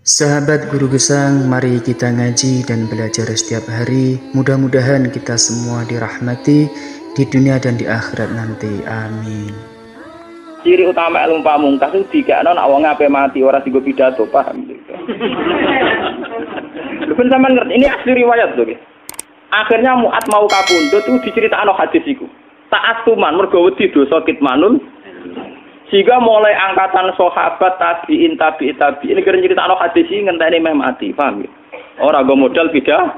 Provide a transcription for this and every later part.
Sahabat Guru Gesang, mari kita ngaji dan belajar setiap hari. Mudah-mudahan kita semua dirahmati di dunia dan di akhirat nanti. Amin. Ciri utama ilmu pamungkas itu dikakno nek wong ape mati ora digo pidato, paham gitu. Lha ben sampean ngerti ini asli riwayat lho. Akhirnya Mu'ad mau kapundhut itu diceritakno hadis iku. Taat tuman mergo wedi dosa kitmanul. Sehingga mulai angkatan sahabat tabi'in ini kira nyeritakno hadis iki ngenteni meh mati, paham ya? Ora go modal pidato.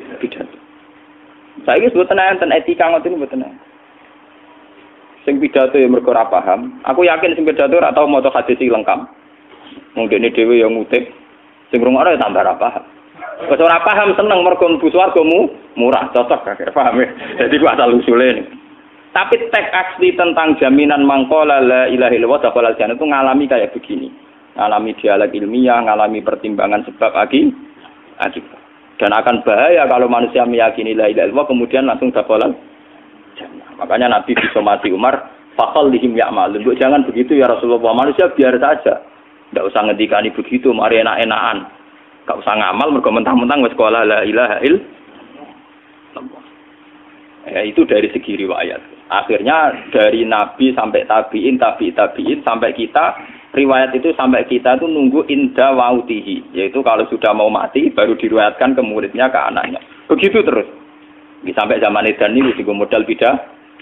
Saiki mboten enten etika ngoten mboten. Sing pidato ya mergo ora paham. Aku yakin sing pidato ora tau maca hadis iki lengkap. Wong dene dhewe ya ngutip. Sing rungokno ya tambah ora paham. Wes ora paham seneng mergo mlebu swargamu murah, cocok akhir paham ya. Jadi ku asal usule nih. Tapi teks asli tentang jaminan mangkola la ilaha illallah dakhalal jannah itu ngalami kayak begini. Ngalami dialog ilmiah, ngalami pertimbangan sebab akibat. Dan akan bahaya kalau manusia meyakini la ilaha illallah kemudian langsung dakhalal jannah. Makanya Nabi disomati Umar, faqal lihim ya'malun. Jangan begitu ya Rasulullah, manusia biar saja. Enggak usah ngendikani begitu, mari enak-enakan. Enggak usah ngamal mergo mentang-mentang wis sekolah la ilaha illallah. Itu dari segi riwayat. Akhirnya dari Nabi sampai tabi'in sampai kita, riwayat itu sampai kita itu nunggu inda wautihi, yaitu kalau sudah mau mati baru diriwayatkan ke muridnya, ke anaknya. Begitu terus. Sampai zaman edan ini juga modal bidah.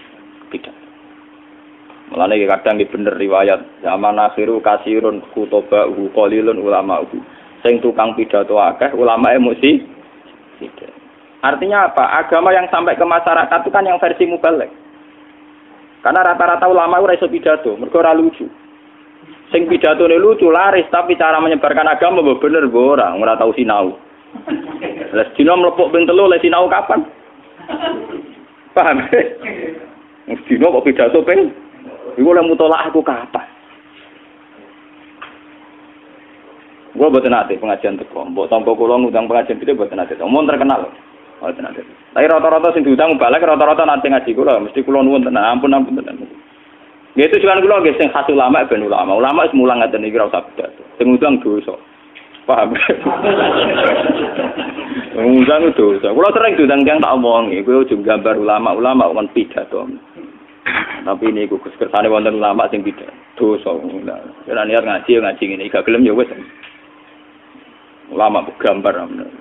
Mulane kadang bener riwayat zaman akhiru kasirun khutoba'u qalilun ulama'u. Sing tukang pidato akeh, ulamae mesti tidak. Artinya apa? Agama yang sampai ke masyarakat itu kan yang versi mubalek. Karena rata-rata ulama ora iso pidato, mergo ora lucu. Sing pidatone lucu laris, tapi cara menyebarkan agama mbok bener mbok ora tau sinau. Lah dina mlepuk ping 3 le sinau kapan? Paham? Dina kok pidato ping iku le mutolak aku kapan? Gua boten ate pengajian teko. Mbok tampa kula ngundang pengajian gede boten ate. Omong terkenal. Boten ate. Tapi rata-rata sing diundang balik rata-rata nanti ngaji kula, mesti kula nuwun tenan. Ampun tenan. Nggih itu juan kula nggih sing khas ulama ben ulama. Ulama wis mulang ngaten iki ora usah pidato. Sing ngundang dosa. Paham? Ngundang dosa. Kula sering diundang tiyang tak omongi, kowe ojo gambar ulama kon pidato. Tapi ini gugus kersane wonten ulama sing pidato. Dosa. Ora niat ngaji ngene, gak gelem ya wis. Ulama gambar amun.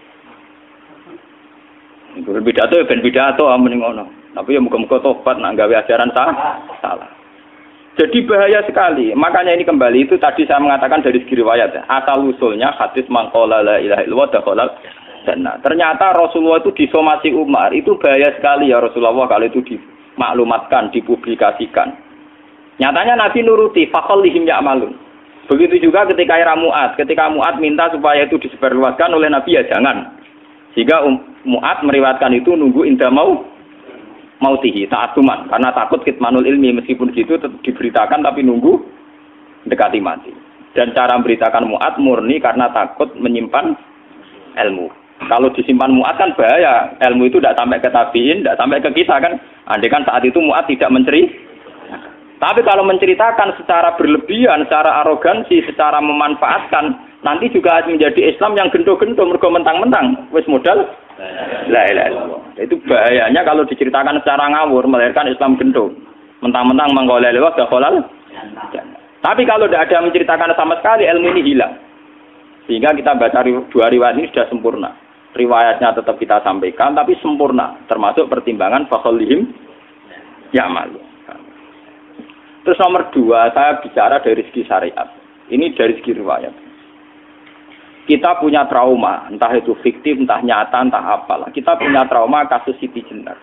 Pidato ben pidato amun ngono. Tapi ya muga-muga tobat nak gawe ajaran salah. Jadi bahaya sekali. Makanya ini kembali itu tadi saya mengatakan dari segi riwayat. Asal usulnya hadis mangqala la ilaha illallah dakhalal jannah. Ternyata Rasulullah itu disomasi Umar. Itu bahaya sekali ya Rasulullah kalau itu dimaklumatkan, dipublikasikan. Nyatanya Nabi nuruti faqal lihim ya'malun. Begitu juga ketika era Mu'ad. Ketika Mu'ad minta supaya itu disebarluaskan oleh Nabi ya jangan. Sehingga Mu'ad meriwayatkan itu nunggu indah mautihi ta'atuman. Karena takut kitmanul ilmi. Meskipun gitu tetap diberitakan tapi nunggu dekati mati. Dan cara memberitakan Mu'ad murni karena takut menyimpan ilmu. Kalau disimpan Mu'ad kan bahaya. Ilmu itu tidak sampai ke tabi'in, tidak sampai ke kita kan. Andai kan saat itu Mu'ad tidak tapi kalau menceritakan secara berlebihan, secara arogansi, secara memanfaatkan, nanti juga menjadi Islam yang gendo-gendo, mergo mentang-mentang wis modal la ilaha illallah. Itu bahayanya kalau diceritakan secara ngawur, melahirkan Islam gendo. Mentang-mentang mangqala la ilaha dakhalal. Tapi kalau tidak ada menceritakan sama sekali, ilmu ini hilang. Sehingga kita baca dua riwayat ini sudah sempurna. Riwayatnya tetap kita sampaikan, tapi sempurna. Termasuk pertimbangan fakholihim ya'malu. Terus nomor 2, saya bicara dari segi syariat. Ini dari segi riwayat. Kita punya trauma, entah itu fiktif, entah nyata, entah apalah. Kita punya trauma kasus Siti Jenar.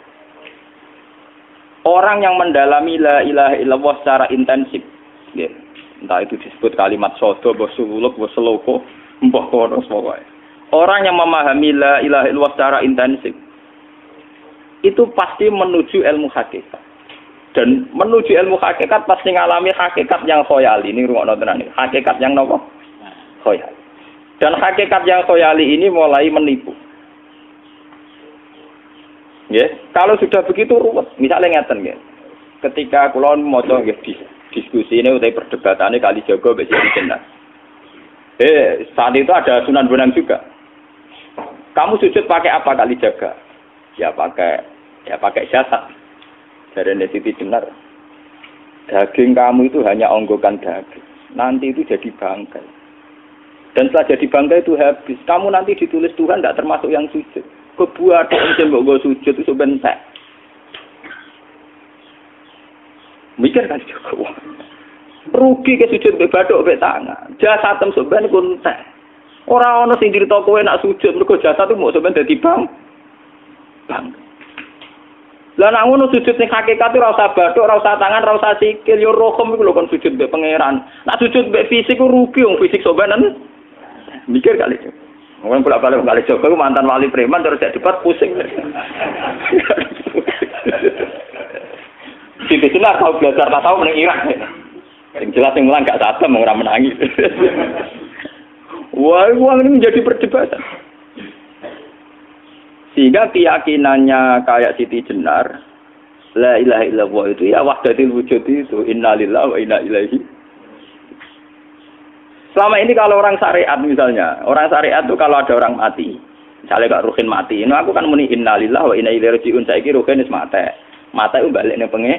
Orang yang mendalami la ilaha illallah secara intensif, ya, entah itu disebut kalimat sodo, bosuluk, boseloko, mbah kono pokoknya. Orang yang memahami la ilaha illallah secara intensif, itu pasti menuju ilmu hakikat. Dan menuju ilmu hakikat pasti ngalami hakikat yang khoyali. Ini rungokno tenan iki. Hakikat yang napa? Khoyali. Dan hakikat yang khoyali ini mulai menipu. Nggih, kalau sudah begitu ruwet. Misalnya ngeten nggih. Ketika kula maca nggih diskusi ini utai perdebatane kali jaga mbek Siti Jenar. Saat itu ada Sunan Bonang juga. Kamu sujud pakai apa kali jaga? Ya pakai jasad. Dari Siti Jenar. Daging kamu itu hanya onggokan daging. Nanti itu jadi bangkai. Dan setelah jadi bangkai itu habis. Kamu nanti ditulis Tuhan tidak termasuk yang sujud. Kebuat yang mbok sujud itu bentek. Mikir kan juga. Rugi ke sujud be bathuk be tangan. Jasad tem sampean iku entek. Ora ana sing crita kowe nak sujud mergo jasad itu mok sampean dadi bang. Lah nek ngono sujud ning hakikat ora usah bathuk, ora usah tangan, ora usah sikil, yo rohom iku lho kon sujud be pangeran. Nak sujud be fisik ku rugi wong fisik sampean. Mikir kali. Wong bolak-balik kali Joko mantan wali preman terus jadi debat pusing. Siti Jenar tahu belajar tasawuf ning Irak. Yang jelas yang mulang gak satem orang menangis. Wah, uang ini menjadi perdebatan. Sehingga keyakinannya kayak Siti Jenar, la ilaha illallah itu ya wahdatul wujud itu, innalillahi wa inna ilaihi. Selama ini kalau orang syariat misalnya, orang syariat itu kalau ada orang mati, misalnya Kak Ruhin mati, ini aku kan muni innalillahi wa inna ilaihi raji'un, saiki Ruhin wis mati. Mati itu balik ning pengen.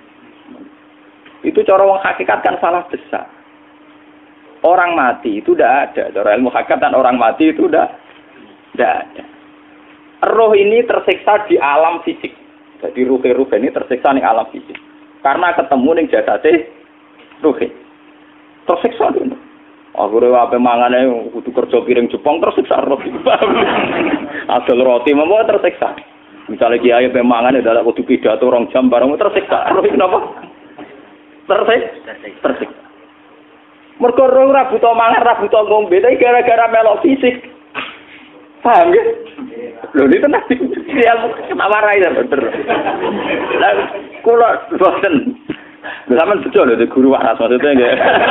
Itu cara wong hakikat kan salah besar. Orang mati itu tidak ada. Cara ilmu hakikat dan orang mati itu tidak ada. Roh ini tersiksa di alam fisik. Jadi ruh ini tersiksa di alam fisik. Karena ketemu ning jasate ruh. Tersiksa itu. Akhirnya apa mangane kudu kerja piring Jepang tersiksa roh. Asal roti mau tersiksa. Misalnya kiai pemangane dadak kudu pidato 2 jam bareng tersiksa. Roh kenapa? Tersiksa. Mergo roh ora buta mangan, ora buta ngombe, tapi gara-gara melok fisik. Paham ya? Lho itu nanti ilmu kenawarai ya bener. Lah kula boten. Sampeyan betul lho guru waras maksudnya nggih.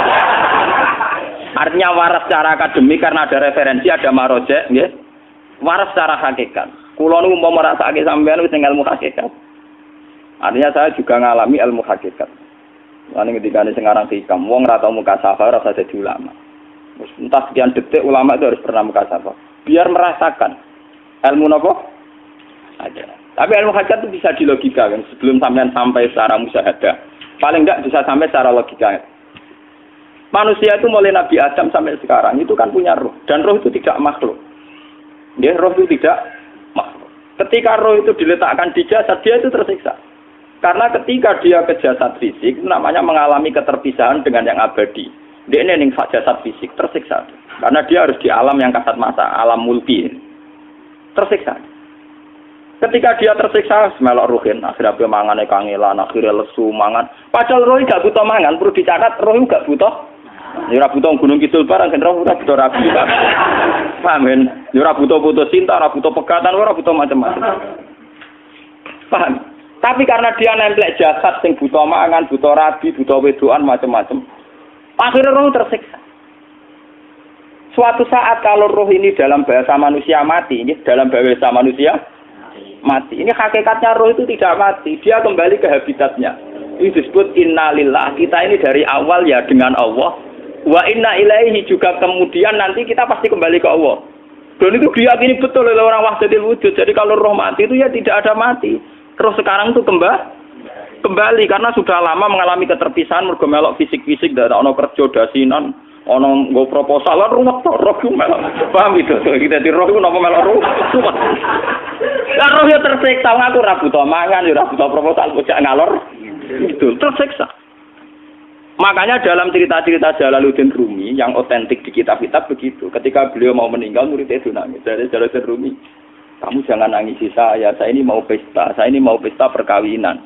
Artinya waras secara akademik karena ada referensi, ada marojek nggih. Waras secara hakikat. Kula niku umpama rasake sampeyan wis ilmu hakikat. Artinya saya juga ngalami ilmu hakikat. Ini ketika ini sekarang hikam, wong rata muka safar rasa jadi ulama. Entah sekian detik ulama itu harus pernah muka safar. Biar merasakan ilmu nopo aja. Tapi ilmu hakikat itu bisa dilogikakan sebelum sampai secara musyahadah. Paling enggak bisa sampai secara logika. Manusia itu mulai Nabi Adam sampai sekarang itu kan punya roh. Dan roh itu tidak makhluk. Ya, roh itu tidak makhluk. Ketika roh itu diletakkan di jasad, dia itu tersiksa. Karena ketika dia ke jasad fisik, namanya mengalami keterpisahan dengan yang abadi. Dia ini ning jasad fisik tersiksa. Karena dia harus di alam yang kasat mata, alam mulki. Tersiksa. Ketika dia tersiksa, semelok ruhin, akhirnya dia mangane kangelan, akhirnya lesu mangan. Padahal roh gak butuh mangan, perlu dicatat roh gak butuh. Ya ora butuh gunung kidul barang, kan roh ora butuh rabi. Paham kan? Ya ora butuh putus cinta, ora butuh pegatan, ora butuh macam-macam. Paham? Tapi karena dia nemplek jasad sing buta mangan, buta rabi, buta wedoan macam-macam. Akhirnya roh tersiksa. Suatu saat kalau roh ini dalam bahasa manusia mati, ini dalam bahasa manusia mati. Ini hakikatnya roh itu tidak mati, dia kembali ke habitatnya. Ini disebut innalillah. Kita ini dari awal ya dengan Allah. Wa inna ilaihi juga kemudian nanti kita pasti kembali ke Allah. Dan itu diyakini betul oleh orang wahdatul wujud. Jadi kalau roh mati itu ya tidak ada mati. Terus sekarang itu kembali karena sudah lama mengalami keterpisahan mergo melok fisik-fisik dak ono kerja dasinan, ono nggo proposal ruwet to roh ku melok. Paham itu? Kita di roh ku napa melok ruwet. Lah roh ya tersiksa aku ora butuh mangan, ora butuh proposal bocah ngalor. Itu tersiksa. Makanya dalam cerita-cerita Jalaluddin Rumi yang otentik di kitab-kitab begitu. Ketika beliau mau meninggal muridnya itu nangis. Dari Jalaluddin Rumi, kamu jangan nangisi saya ini mau pesta perkawinan.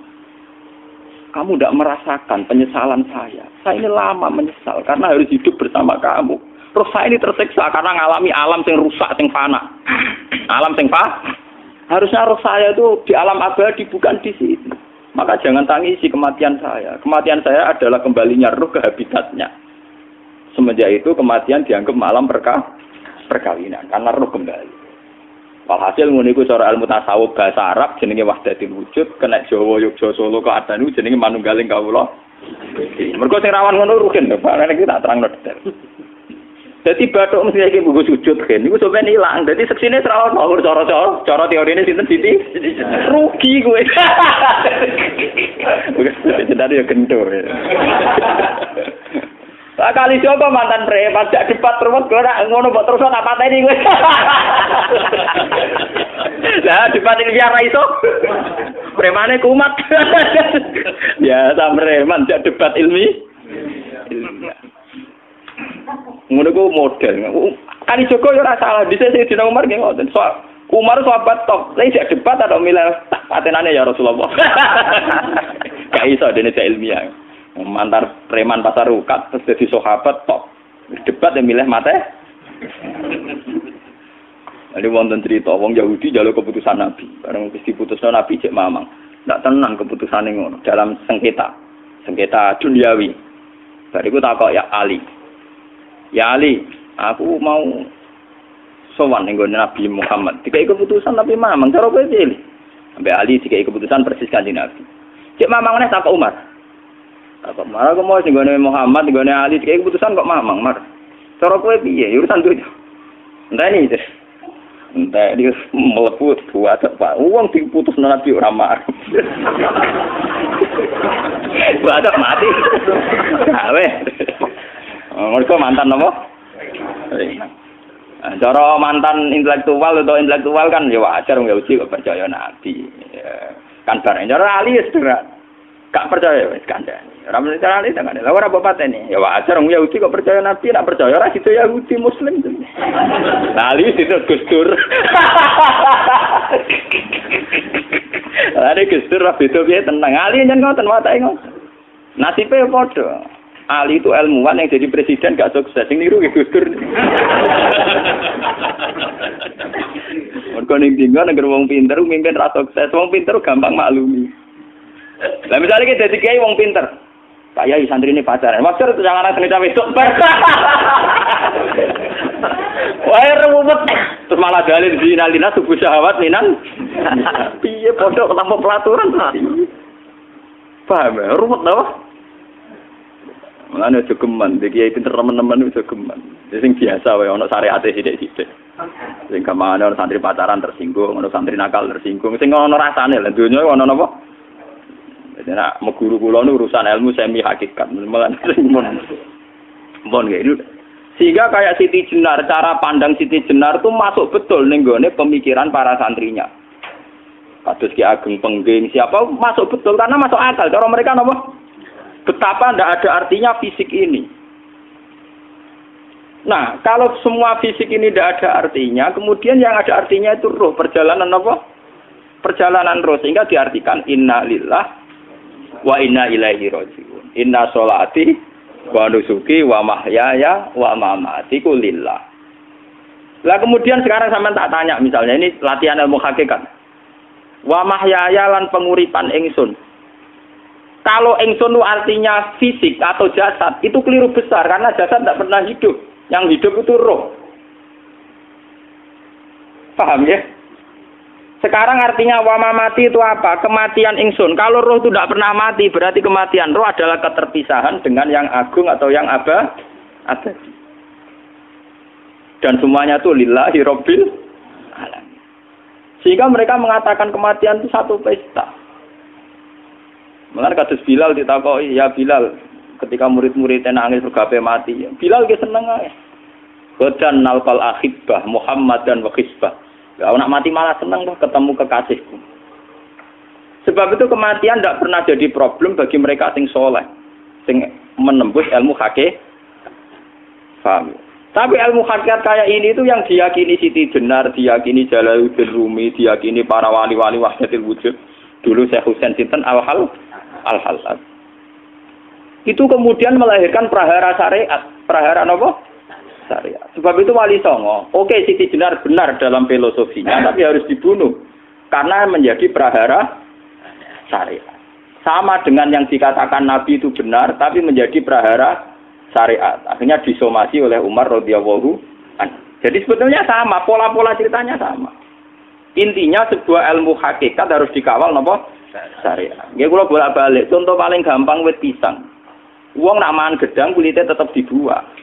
Kamu tidak merasakan penyesalan saya ini lama menyesal karena harus hidup bersama kamu. Terus saya ini tersiksa karena ngalami alam yang rusak, yang fana. Alam yang fana. Harusnya roh saya itu di alam abadi, bukan di sini. Maka jangan tangisi kematian saya. Kematian saya adalah kembalinya roh ke habitatnya. Semenjak itu kematian dianggap alam perkawinan karena roh kembali. Walhasil ngono iku cara ilmu tasawuf bahasa Arab jenenge wahdatul wujud, kena Jawa Yogyakarta Solo keadaan jenenge manunggaling kawula. Mergo sing rawan ngono rugen lho, Pak nek tak terangno detail. Jadi batuk mesti iki buku sujud kan. Iku sampeyan ilang. Dadi seksine ora ono cara teorine sinten Siti. Rugi kowe. Wis jadi ya kentur. Pak kali coba mantan preman jak debat terus kowe ora ngono mbok terus tak pateni kowe. Lah debat ini biar ra iso. Premane kumat. Ya ta preman jak debat ilmi. Ngono ku model. Kali Joko yo ora salah. Dise Sayyidina Umar nggih ngoten. Umar sahabat top. Lah isih debat atau milih tak patenane ya Rasulullah. Gak iso dene ilmiah. Mantar preman pasar rukat terus jadi sahabat top. Debat yang milih mate. Ada wonten cerita wong Yahudi njaluk keputusan Nabi. Bareng wis diputusno Nabi cek mamang. Ndak tenang keputusane ngono dalam sengketa duniawi. Bariku takok ya Ali. Ya Ali, aku mau sowan ning Nabi Muhammad. Dikai keputusan tapi mamang cara kowe pilih. Sampai Ali dikai keputusan persis Kanjeng Nabi. Cek mamang meneh takok Umar. Takok Umar aku mau sing Muhammad, ning Ali dikai keputusan kok mamang, Mar. Cara kowe piye? Urusan dunya. Enteni iki. Entah dia melepuh buat apa? Uang diputus Nabi ora marah. Buat mati. Gawe. Mereka mantan apa? Cara mantan intelektual atau intelektual kan ya wajar wong Yahudi kok percaya Nabi. Kan bareng cara Ali ya sederhana. Gak percaya wis kandhani. Ora mesti cara Ali tenan. Lah ora bapatene. Ya wajar wong Yahudi kok percaya Nabi, nek percaya ora situ Yahudi Muslim. Lah Ali situ Gus Dur. Lah nek Gus Dur beda piye tenang. Ali nyen ngoten watake ngoten. Nasibe padha. Ali itu ilmuwan yang jadi presiden gak sukses. Sing niru nggih Gus Dur. Mergo ning dinggo nek wong pinter mimpin ra sukses. Wong pinter gampang maklumi. Lah misalnya kita jadi kiai wong pinter. Pak Yai santri ini pacaran. Maksud itu jangan asal kita besok ber. Wah ruwet. Terus malah dalil zinalina subuh syahwat minan. Piye pondok tanpa pelaturan. Paham ya? Ruwet tau? Mulane aja geman, iki kiai pinter teman-teman aja geman. Sing biasa wae ana syariate sithik-sithik. Sing kamane ana santri pacaran tersinggung, ana santri nakal tersinggung. Sing ana rasane lha donya ana napa? Jadi nak meguru kula nu urusan ilmu semi hakikat. Mulane mon gitu. Sehingga kayak Siti Jenar, cara pandang Siti Jenar itu masuk betul ning gone pemikiran para santrinya. Kados Ki Ageng Pengging siapa masuk betul karena masuk akal. Cara mereka napa? Betapa tidak ada artinya fisik ini. Nah, kalau semua fisik ini tidak ada artinya, kemudian yang ada artinya itu ruh, perjalanan apa? Perjalanan ruh, sehingga diartikan inna lillah wa inna ilaihi raji'un. Inna sholati wa nusuki wa mahyaya wa mamati ku lillah. Lah kemudian sekarang sampean tak tanya misalnya, ini latihan ilmu hakikat. Wa mahyaya lan penguripan ingsun. Kalau ingsun itu artinya fisik atau jasad, itu keliru besar karena jasad tidak pernah hidup. Yang hidup itu roh. Paham ya? Sekarang artinya wama mati itu apa? Kematian ingsun. Kalau roh itu tidak pernah mati, berarti kematian roh adalah keterpisahan dengan yang agung atau yang abadi. Dan semuanya itu lillahi rabbil alamin. Sehingga mereka mengatakan kematian itu satu pesta. Mulane kados Bilal ditakoki, ya Bilal, ketika murid-muridnya nangis regape mati, Bilal ge seneng ae. Godan nalqal ahibbah Muhammad dan wa hisbah. Ya nak mati malah seneng tuh ketemu kekasihku. Sebab itu kematian tidak pernah jadi problem bagi mereka sing soleh, sing menembus ilmu hakikat. Paham? Tapi ilmu hakikat kayak ini itu yang diyakini Siti Jenar, diyakini Jalaluddin Rumi, diyakini para wali-wali wahdatul wujud. Dulu Syekh Husain sinten Al-Halal. Itu kemudian melahirkan prahara syariat. Prahara apa? Syariat. Sebab itu Wali Songo, oke Siti Jenar benar dalam filosofinya, tapi harus dibunuh. Karena menjadi prahara syariat. Sama dengan yang dikatakan Nabi itu benar, tapi menjadi prahara syariat. Akhirnya disomasi oleh Umar radhiyallahu anhu. Jadi sebetulnya sama, pola-pola ceritanya sama. Intinya sebuah ilmu hakikat harus dikawal napa? Syariat. Nggih kula bolak-balik. Contoh paling gampang wit pisang. Wong nak mangan gedang kulitnya tetap dibuang.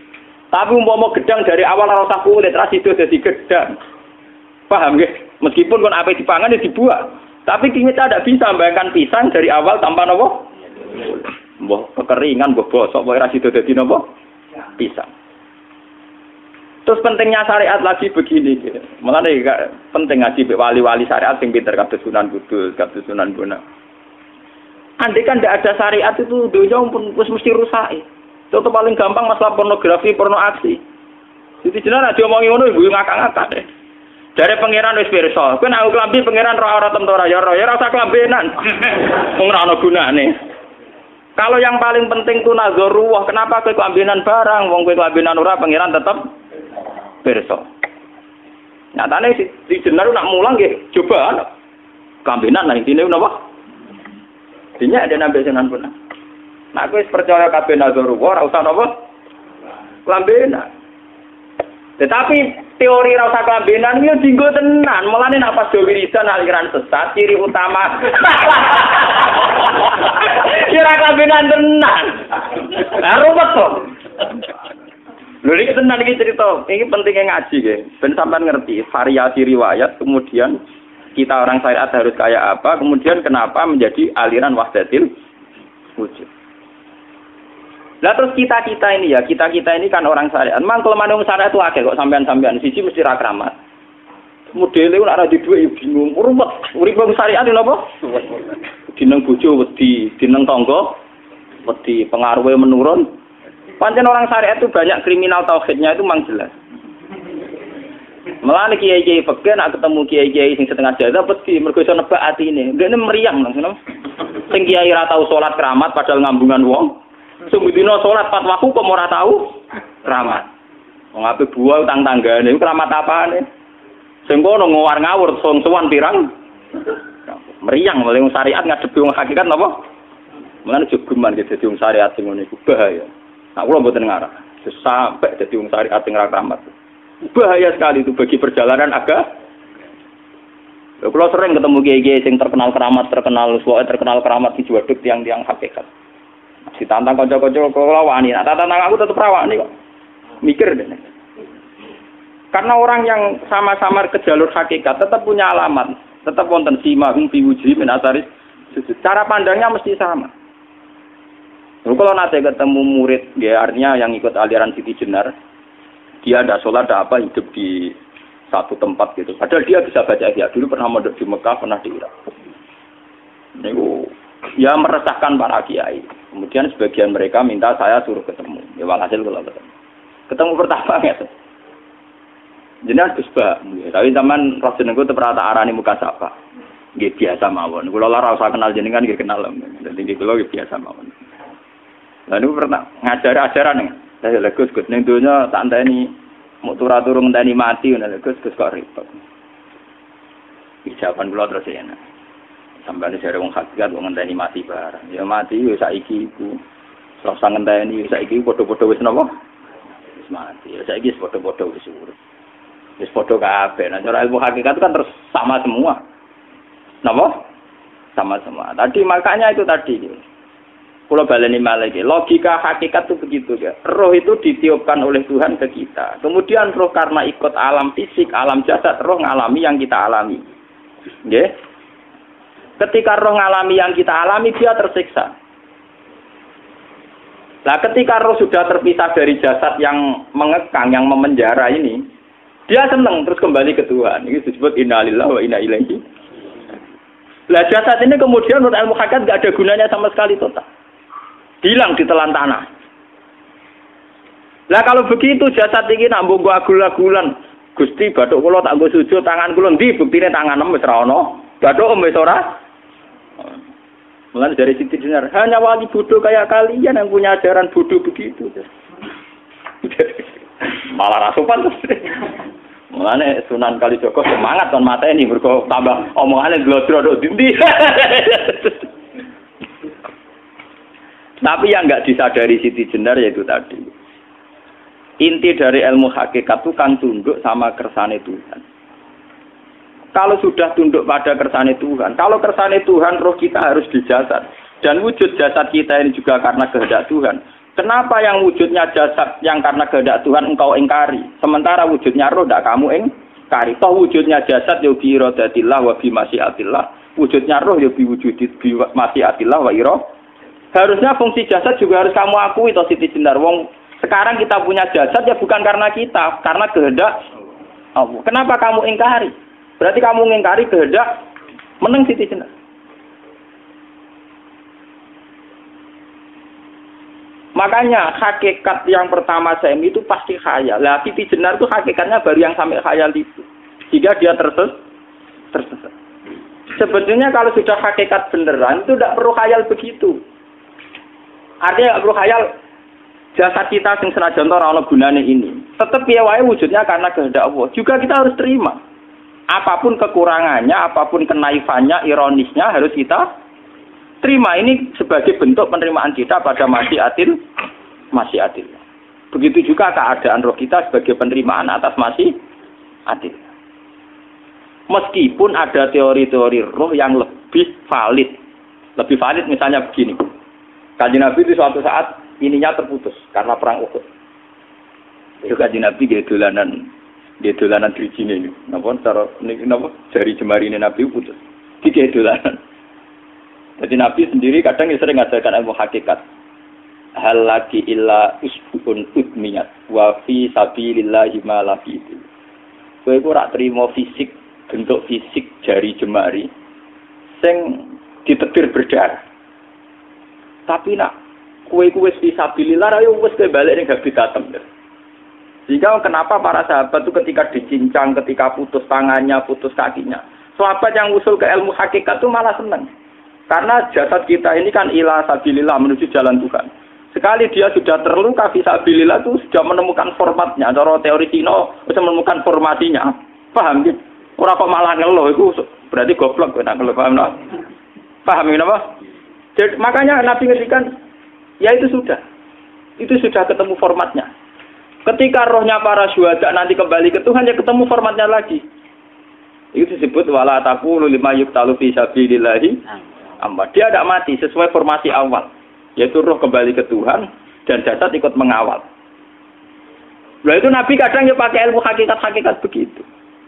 Tapi umpama gedang dari awal ora usah kulit, ra sido dadi gedang. Paham nggih? Meskipun kon ape dipangan ya dibuat. Tapi kita tidak bisa membayangkan pisang dari awal tanpa napa? Mbah kekeringan, mbah bosok, mbah ra sido dadi napa? Pisang. Terus pentingnya syariat lagi begini, gitu. Mulane penting ngaji wali-wali syariat sing pinter kados Sunan Kudus, kados Sunan Bonang. Andai kan tidak ada syariat itu dunia pun mesti rusak. Contoh paling gampang masalah pornografi, porno aksi. Jadi jenengan nek diomongi ngono ibu ngakak-ngakak deh. Dari pangeran wis pirsa, kowe nek aku klambi pangeran roh ora tentu ora ya ora usah klambenan. Wong ora ana gunane. Kalau yang paling penting itu nazarullah, kenapa kowe klambenan barang, wong kowe klambenan ora pangeran tetep pirsa. Nyatane di jenar nak mulang nggih coba klambenan lah intine napa? Dinya ada nabi Sunan Bonang. Nah, aku percaya kabeh nazarullah, ora usah napa? Klambenan. Tetapi teori ora usah klambenan iki dienggo tenan. Mulane nek pas wiridan aliran sesat, ciri utama. Kira klambenan tenan. Lah ruwet to. Lho iki tenan iki cerita. Iki pentingnya ngaji nggih. Ben sampean ngerti variasi riwayat, kemudian kita orang syariat harus kayak apa, kemudian kenapa menjadi aliran wahdatil wujud. Lah terus kita ini ya, kita ini kan orang syariat. Memang kelemahan orang syariat itu akeh kok sampean-sampean siji mesti ra kramat. Modele ora di dhuwit bingung, ruwet. Urip wong syariat lho apa? Dineng bojo wedi, dineng tangga wedi, pengaruhe menurun. Pancen orang syariat itu banyak kriminal tauhidnya itu memang jelas. Mulane kiai-kiai fikih nek ketemu kiai-kiai sing setengah jadah wedi mergo iso nebak atine. Ndekne meriang langsung. Sing kiai ra tau salat keramat padahal ngambungan wong. Sing dina salat 4 waktu kok ora tau keramat. Wong ape buah utang tanggane iku keramat apane? Sing kono ngawur-ngawur sowan pirang. Meriang mulai wong syariat ngadepi wong hakikat napa? Mulane jogeman gitu dadi wong syariat sing ngene iku bahaya. Nah kula mboten ngarah. Sampai dadi wong syariat sing ra keramat. Bahaya sekali itu bagi perjalanan agama. Kalau sering ketemu kiai-kiai yang terkenal keramat di Juwaduk tiang-tiang hakikat. Ditantang kanca-kanca kula wani, nak tantang aku tetep rawani kok. Mikir deh. Karena orang yang sama-sama ke jalur hakikat tetap punya alamat, tetap wonten simahum fi wujuhi min asaris sujud. Cara pandangnya mesti sama. Kalau nanti ketemu murid, ya artinya yang ikut aliran Siti Jenar, dia ada sholat, ada apa, hidup di satu tempat gitu. Padahal dia bisa baca ihya. Dulu pernah mondok di Mekah, pernah di Irak. Ini ya meresahkan para kiai. Kemudian sebagian mereka minta saya suruh ketemu. Ya walhasil kalau ketemu pertama gitu. Jenengan Gus Ba, tapi zaman roh jenengku tetep rata arani muka sapa. Nggih biasa mawon. Kula ora usah kenal jenengan nggih kenal. Dadi kula nggih biasa mawon. Lah niku pernah ngajari ajaran. Saya Gus ning donya tak enteni mau turu ngenteni mati ngono Gus kok repot. Jawaban kula terus enak. Sampai jare wong hakikat wong ngenteni mati barang. Ya mati wis saiki iku. Rasa ngenteni saiki padha-padha wis napa? Wis mati. Ya saiki wis padha-padha wis urip. Wis padha kabeh. Nah cara ilmu hakikat kan terus sama semua. Napa? Sama semua. Tadi makanya itu tadi. Kalau baleni malih logika hakikat itu begitu ya. Roh itu ditiupkan oleh Tuhan ke kita. Kemudian roh karena ikut alam fisik, alam jasad, roh ngalami yang kita alami. Nggih. Ketika roh ngalami yang kita alami dia tersiksa. Nah, ketika roh sudah terpisah dari jasad yang mengekang, yang memenjara ini, dia senang terus kembali ke Tuhan. Ini disebut inna lillahi wa inna ilaihi. Lah jasad ini kemudian menurut ilmu hakikat enggak ada gunanya sama sekali total. Hilang di telan tanah. Lah kalau begitu jasad iki nak mbok agul-agulan, Gusti bathuk kula tak nggo sujud tangan kula ndi buktine tanganem wis ra ono. Bathuk wis ora. Mulane dari Siti Jenar, hanya wali bodoh kayak kalian yang punya ajaran bodoh begitu. Malah ra sopan. Mulane Sunan Kalijaga semangat kon mateni mergo tambah omongane glodro nduk ndi. Tapi yang enggak disadari Siti Jenar yaitu tadi. Inti dari ilmu hakikat itu kan tunduk sama kersane Tuhan. Kalau sudah tunduk pada kersane Tuhan, kalau kersane Tuhan roh kita harus di jasad. Dan wujud jasad kita ini juga karena kehendak Tuhan. Kenapa yang wujudnya jasad yang karena kehendak Tuhan engkau ingkari, sementara wujudnya roh tidak kamu ingkari? Toh wujudnya jasad ya bi iradatillah wa bi masyiatillah, wujudnya roh ya bi wujudit bi masyiatillah wa ira. Harusnya fungsi jasad juga harus kamu akui toh Siti Jenar. Wong sekarang kita punya jasad ya bukan karena kita, karena kehendak Allah. Kenapa kamu ingkari? Berarti kamu ingkari kehendak meneng Siti Jenar. Makanya hakikat yang pertama Saim itu pasti khayal. Lah Siti Jenar itu hakikatnya baru yang sampai khayal itu. Sehingga dia tersesat. Sebetulnya kalau sudah hakikat beneran itu tidak perlu khayal begitu. Artinya tidak perlu khayal jasad kita sing senajan ora ana gunane ini. Tetap piye wae wujudnya karena kehendak Allah. Juga kita harus terima. Apapun kekurangannya, apapun kenaifannya, ironisnya harus kita terima. Ini sebagai bentuk penerimaan kita pada masyiatil. Begitu juga keadaan roh kita sebagai penerimaan atas masyiatil. Meskipun ada teori-teori roh yang lebih valid. Lebih valid misalnya begini. Kanjeng Nabi itu suatu saat ininya terputus karena perang Uhud. Itu Kanjeng Nabi dia dolanan drijine ini. Napa cara niki napa jari jemari ini Nabi putus. Iki dolanan. Jadi Nabi sendiri kadang sering ngajarkan ilmu hakikat. Hal lagi illa usbun udmiyat wa fi sabilillahi ma lafitu. Kowe ora trimo fisik, bentuk fisik jari jemari sing ditetir berdarah. Tapi nak kowe wis fi sabilillah ayo wis balik ning habitatem. Sehingga kenapa para sahabat itu ketika dicincang, ketika putus tangannya, putus kakinya, sahabat yang usul ke ilmu hakikat itu malah senang. Karena jasad kita ini kan ila sabilillah menuju jalan Tuhan. Sekali dia sudah terluka fisabilillah itu sudah menemukan formatnya. Cara teori Cina bisa menemukan formasinya. Paham gitu? Orang kok malah ngeluh itu berarti goblok kena ngeluh. Paham tak? Paham kenapa? Jadi, makanya Nabi ngertikan ya itu sudah ketemu formatnya. Ketika rohnya para syuhada nanti kembali ke Tuhan ya ketemu formatnya lagi. Itu disebut wala taqulu lima yuqtalu fi sabilillahi. Dia tidak mati sesuai formasi awal, yaitu roh kembali ke Tuhan dan jasad ikut mengawal. Lalu itu Nabi kadang ya pakai ilmu hakikat begitu.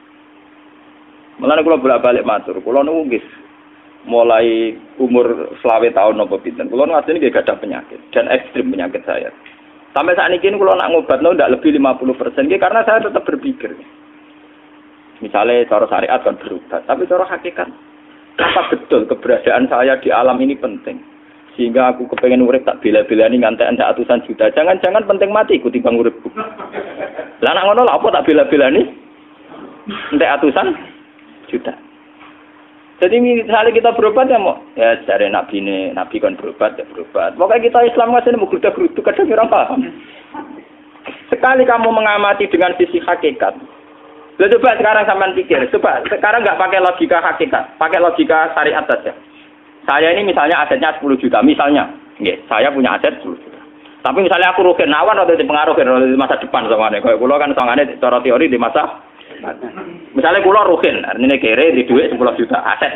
Mulane kula bolak-balik matur, kula niku nggih mulai umur 20 tahun napa pinten. Kula ngasih nggih gadah penyakit dan ekstrim penyakit saya. Sampai saat ini kula nak ngobatno ndak lebih 50% nggih karena saya tetap berpikir. Misalnya cara syariat kan berobat, tapi cara hakikat apa betul keberadaan saya di alam ini penting? Sehingga aku kepengen urip tak bela-belani ngantek entek atusan juta. Jangan-jangan penting mati ikut timbang uripku. Lah nek ngono lha apa tak bela-belani? Entek atusan juta. Jadi misalnya kita berobat ya mau ya cari nabi kan berobat ya berobat. Pokoknya kita Islam masih mau geruda-gerudu kadang orang paham. Sekali kamu mengamati dengan sisi hakikat. Coba sekarang sampean pikir, coba sekarang nggak pakai logika hakikat, pakai logika syariat saja. Saya ini misalnya asetnya 10 juta, misalnya, saya punya aset 10 juta. Tapi misalnya aku rugi nawan atau dipengaruh di masa depan soalnya, kalau kulo kan soalnya cara teori di masa, misalnya kulo rugi, artinya kere di duit 10 juta aset.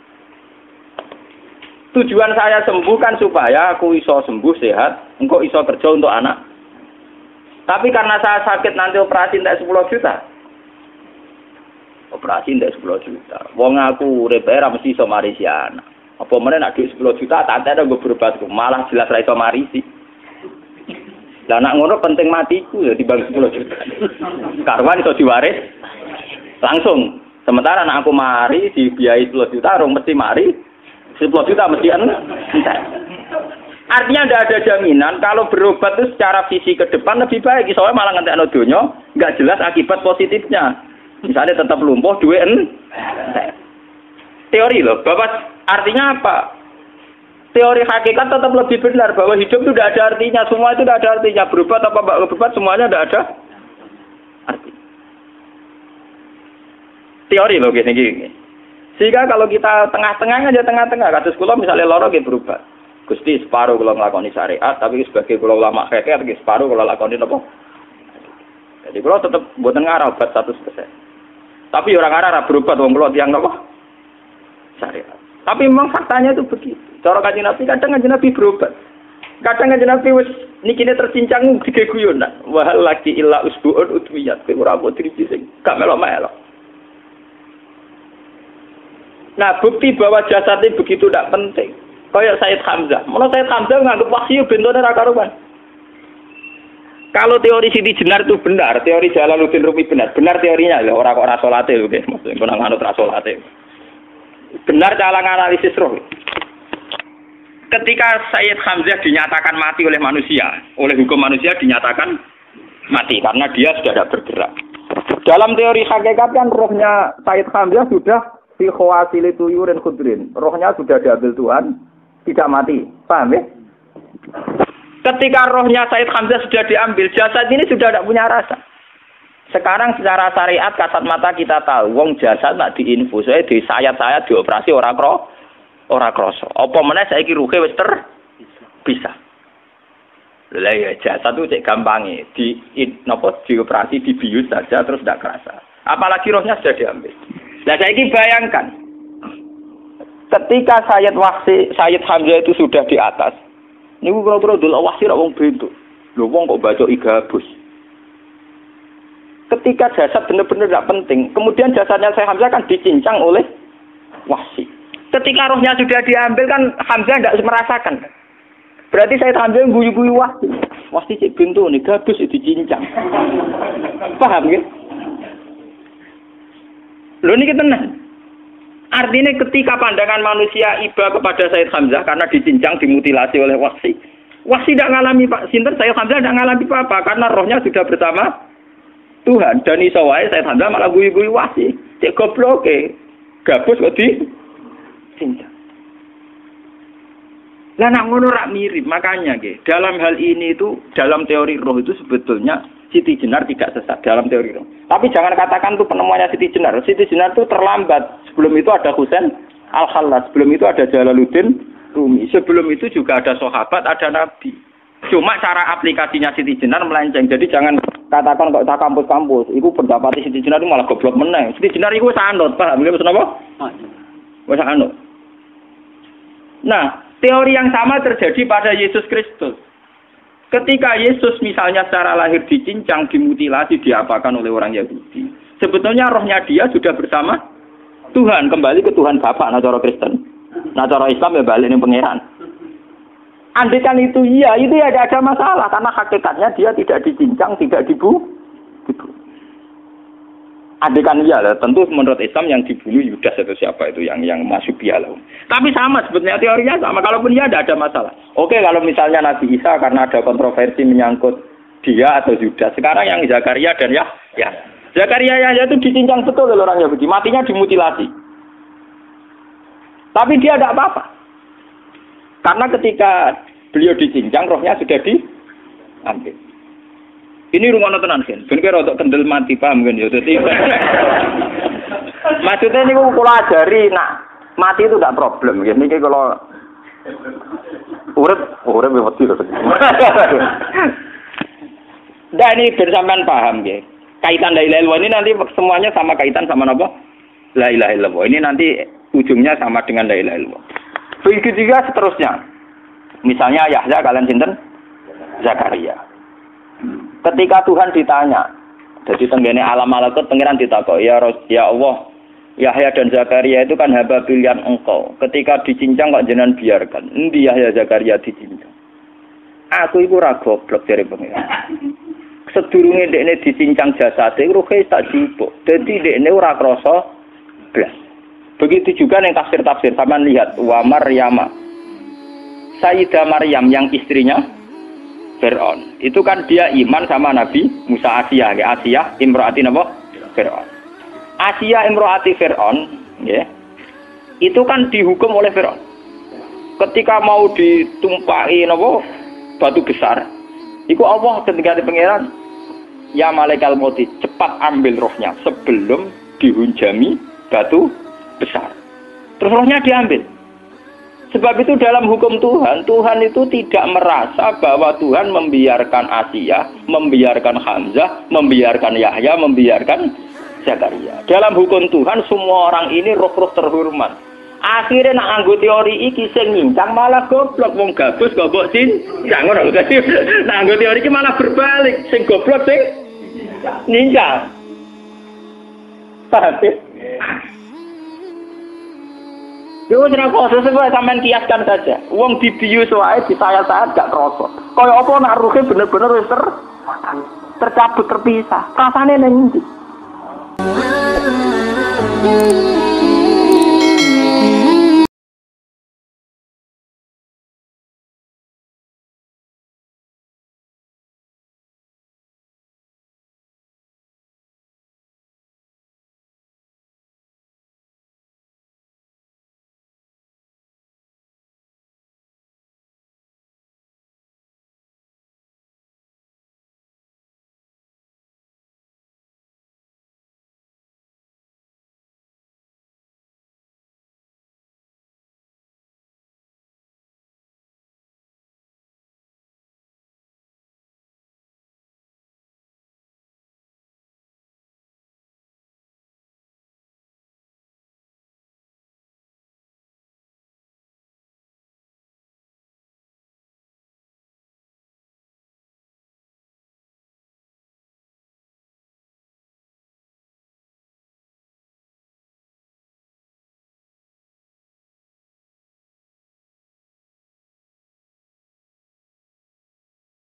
Tujuan saya sembuh kan supaya aku iso sembuh sehat, engkau iso kerja untuk anak. Tapi karena saya sakit nanti operasi tidak 10 juta. Operasi ndak 10 juta. Wong aku repair mesti iso marisi anak. Apa meneh nek dhuwit 10 juta tak ada nggo berobat malah jelas ra iso marisi. Lah nek ngono penting matiku ya dibagi 10 juta. Karwan iso diwaris langsung. Sementara nek aku mari dibiayai 10 juta rong mesti mari 10 juta mesti entek. Artinya tidak ada jaminan kalau berobat itu secara visi ke depan lebih baik. Soalnya malah ngentekno donya enggak jelas akibat positifnya. Misalnya tetap lumpuh, duit teori loh, Bapak artinya apa? Teori hakikat tetap lebih benar bahwa hidup itu tidak ada artinya, semua itu tidak ada artinya. Berobat apa enggak berobat semuanya tidak ada arti. Teori loh gini. Sehingga kalau kita tengah-tengah aja tengah-tengah, kasus kula misalnya loro nggih berobat. Gusti separuh kula nglakoni syariat, tapi sebagai kula ulama fikih iki separuh kula lakoni napa? Jadi kula tetap mboten ngarah obat 100%. Tapi orang Arab berobat wong kula tiyang napa? Syariat. Tapi memang faktanya itu begitu. Cara Kanjeng Nabi kadang Kanjeng Nabi berobat. Kadang Kanjeng Nabi wis Niki tercincang tiga guyonan. Wahal laki illa usbu'un utmiyat. Ora mbok driji sing gak melok-melok. Nah, bukti bahwa jasad ini begitu tidak penting. Kayak Sayyid Hamzah. Menurut Sayyid Hamzah nganggep wahyu bentone ra karuan. Kalau teori Siti Jenar itu benar, teori Jalaluddin Rumi benar teorinya ya, orang kok ra salate lho nggih, maksudnya kok nganut ra salate. Benar cara analisis roh. Ketika Sayyid Hamzah dinyatakan mati oleh manusia, oleh hukum manusia dinyatakan mati karena dia sudah tidak bergerak. Dalam teori hakikat kan rohnya Sayyid Hamzah sudah fi khawasili tuyurin khudrin. Rohnya sudah diambil Tuhan, tidak mati. Paham ya? Ketika rohnya Sayyid Hamzah sudah diambil, jasad ini sudah tidak punya rasa. Sekarang secara syariat kasat mata kita tahu, wong jasad nak diinfus, di sayat-sayat dioperasi ora kroso. Apa meneh saiki ruhe wis bisa. Lah ya jasad itu cek gampange, dioperasi dibius saja terus tidak kerasa. Apalagi rohnya sudah diambil. Nah saiki bayangkan, ketika Sayyid Hamzah itu sudah di atas, niku kira-kira delok wahsi ra wong bentuk. Lho wong kok baca igabus. Ketika jasad benar-benar tidak penting, kemudian jasadnya Sayyid Hamzah kan dicincang oleh wahsi. Ketika rohnya sudah diambil kan Hamzah tidak merasakan. Berarti Sayyid Hamzah guyu-guyu wahsi. Wahsi cek bentuk nih gabus dicincang. Paham ya? Lho niki tenan. Artinya ketika pandangan manusia iba kepada Sayyid Hamzah karena dicincang, dimutilasi oleh wahsi. Wahsi tidak mengalami Pak Sinten, Sayyid Hamzah tidak mengalami apa-apa karena rohnya sudah bersama Tuhan. Dan iso wae Sayyid Hamzah malah guyu-guyu wahsi. Cek goblok gabus kok dicincang. Lah nak ngono rak mirip, makanya dalam hal ini itu dalam teori roh itu sebetulnya Siti Jenar tidak sesat dalam teori roh. Tapi jangan katakan itu penemuannya Siti Jenar. Siti Jenar itu terlambat. Sebelum itu ada Husain Al-Khallas, sebelum itu ada Jalaluddin Rumi, sebelum itu juga ada sahabat, ada nabi. Cuma cara aplikasinya Siti Jenar melenceng. Jadi jangan katakan kok tak kampus-kampus, itu pendapat Siti Jenar itu malah goblok meneng. Siti Jenar itu sanut, paham nggih maksud apa? Wis anut. Nah, teori yang sama terjadi pada Yesus Kristus. Ketika Yesus misalnya secara lahir dicincang, dimutilasi, diapakan oleh orang Yahudi. Sebetulnya rohnya dia sudah bersama Tuhan, kembali ke Tuhan Bapa, nah cara Kristen. Nah cara Islam ya balik ning pangeran. Andaikan itu iya, itu ya tidak ada masalah karena hakikatnya dia tidak dicincang, tidak dibunuh. Andaikan iya, tentu menurut Islam yang dibunuh Yudas atau siapa itu yang masuk bialau. Tapi sama sebetulnya teorinya sama. Kalaupun iya tidak ada masalah. Oke, kalau misalnya Nabi Isa karena ada kontroversi menyangkut dia atau Yudas. Sekarang yang Zakaria dan ya Zakaria Yahya itu dicincang betul oleh orang Yahudi, matinya dimutilasi. Tapi dia tidak apa-apa. Karena ketika beliau dicincang, rohnya sudah diambil. Ini rumah tenan kan. Ben kira untuk kendel mati paham kan ya. Dadi maksudnya niku kula ajari nak mati itu tidak problem nggih. Niki kalau urip wedi lho. Nah ini bersamaan paham nggih. Kaitan la ilaha illallah ini nanti semuanya sama kaitan sama apa? La ilaha illallah. Ini nanti ujungnya sama dengan la ilaha illallah. Begitu juga seterusnya. Misalnya Yahya kalian sinten? Zakaria. Ketika Tuhan ditanya, jadi tenggene alam malakut pangeran ditakok, ya Allah, Yahya dan Zakaria itu kan hamba pilihan engkau. Ketika dicincang kok jenengan biarkan. Endi Yahya Zakaria dicincang? Aku iku ora goblok dari pangeran. Sedurunge dekne dicincang jasate ruhe tak jupuk. Dadi dekne ora krasa blas. Begitu juga ning tafsir-tafsir sampean lihat wa Maryama. Sayyidah Maryam yang istrinya Fir'aun. Itu kan dia iman sama Nabi Musa Asiyah, ya Asiyah imro'ati napa? Fir'aun. Asiyah imro'ati Fir'aun, ya. Itu kan dihukum oleh Fir'aun. Ketika mau ditumpahi napa? Batu besar. Iku Allah ketika di pangeran, ya malaikat maut cepat ambil rohnya sebelum dihunjami batu besar. Terus rohnya diambil. Sebab itu dalam hukum Tuhan, Tuhan itu tidak merasa bahwa Tuhan membiarkan Asiyah, membiarkan Hamzah, membiarkan Yahya, membiarkan Zakaria. Dalam hukum Tuhan, semua orang ini roh-roh terhormat. Akhirnya nak nganggo teori iki sing nyincang malah goblok wong gabus kok mbok cincang ngono dadi nak nganggo teori iki malah berbalik sing goblok sing nyincang. Paham? Yo ora kok sesuai sampean kiaskan saja. Wong dibius wae disayat-sayat gak krasa. Kaya apa nak ruhe bener-bener wis tercabut terpisah. Rasane ning ndi?